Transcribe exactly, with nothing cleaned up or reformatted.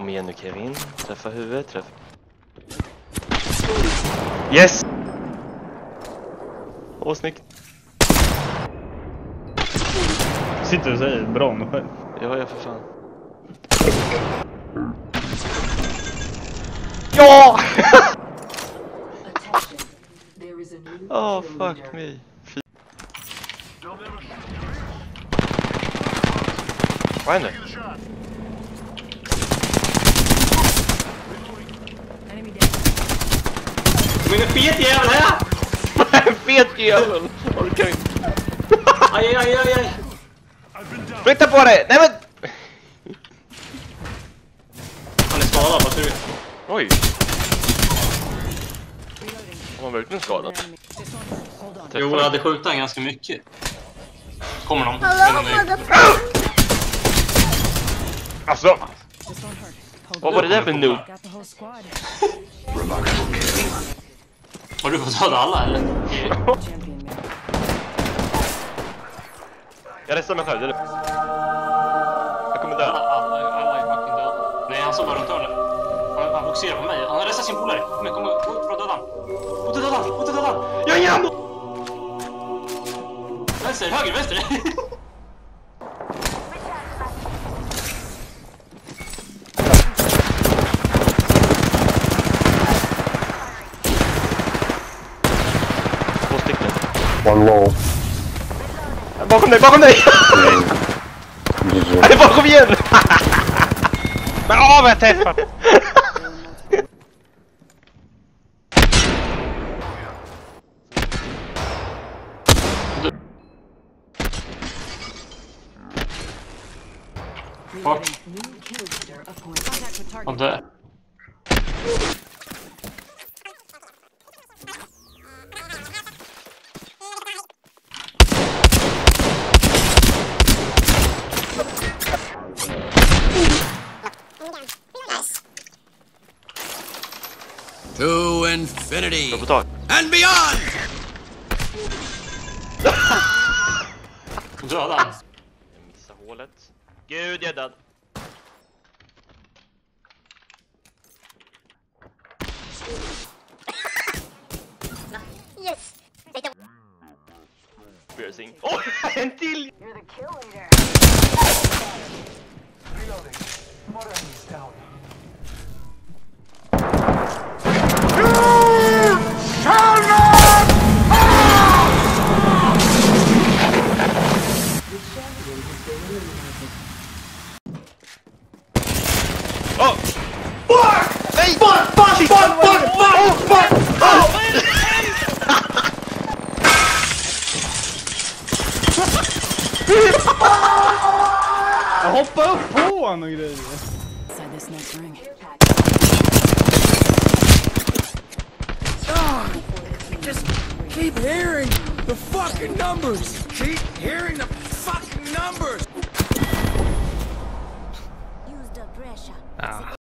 Kom igen nu Kevin. Träffa huvudet, träffa. Yes! Åh, snyggt. Sitter du och säger bra nu själv? Ja, ja för fan. Ja! Oh, fuck me. Vad händer? Men en fet jävel här! En fet jävel! Orkar inte. Aj, aj, aj, aj. Flytta på dig! Nej men! Han är skadad, vad tror du? Oj! Han var verkligen skadad. Jo, jag hade skjutit han ganska mycket. Kommer någon? Alltså! Vad var det där för noob? Har du fått döda alla eller? Jag restar mig själv, det är lugnt. Jag kommer dö. Alla, alla är fucking döda. Nej, han står bara runt hörnet. Han, han fokuserar på mig. Han har restat sin polare. Kom igen, kom igen. Gå ut för att döda han. Gå till döda han. Gå till döda han. Jag är igen! Vänster, höger, vänster. Två stycken. One low. Bakom dig, bakom dig! Nej, bakom igen! Men åh, vad jag träffat! Fuck. Han dör. To infinity and beyond. Döda han. Jag missar hålet. Gud, jag är död. Yes. Piercing. Åh, oh, en till! You're the kill leader. Reloading. Mother is down. Oh! Fuck! Nej! Fuck! Fuck! Fuck! Fuck! Fuck! Fuck! Oh! Jag hoppar upp på honom och grejer. Just keep hearing the fucking numbers. Keep hearing the fucking numbers. Use the pressure. Ah.